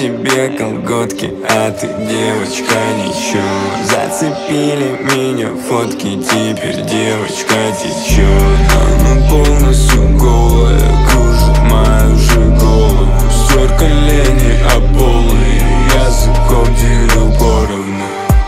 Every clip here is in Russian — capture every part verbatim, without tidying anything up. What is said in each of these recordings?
тебе колготки, а ты, девочка, ничего. Зацепили меня фотки, теперь девочка течет. Она полностью голая, кружит мою же голову. Стер колени об полы, языком делю поровну.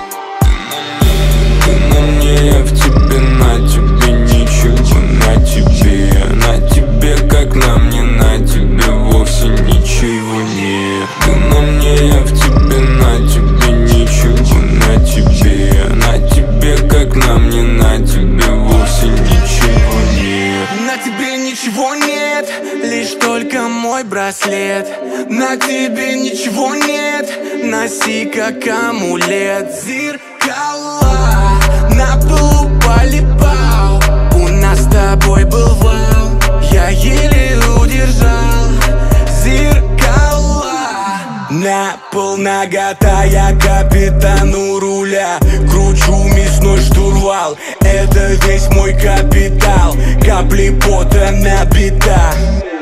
Ты на мне, я в тебе, на тебе ничего, на тебе, на тебе, как на мне, на тебе вовсе ничего нет. Ты на мне, я в тебе, на тебе ничего, на тебе, на тебе, как на мне, на тебе вовсе ничего нет. На тебе ничего нет, лишь только мой браслет. На тебе ничего нет, носи как амулет. Зеркала на полу полипал, у нас с тобой был вал, я еле удержал. Зеркала на пол нагота, я капитан у руля, кручу мясной штурвал, это весь мой капитал, капли пота на битах.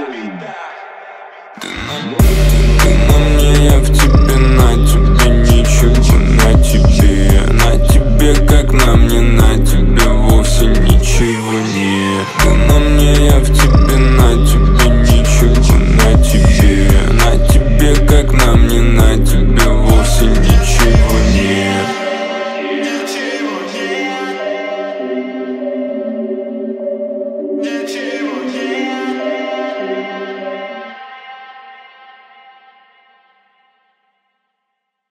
Ты на мне, я в тебе, на тебе ничего, на тебе, на тебе, как на мне, на тебе вовсе ничего нет. Ты на мне, я в тебе, на тебе ничего, на тебе, на тебе, как на мне, на тебе вовсе ничего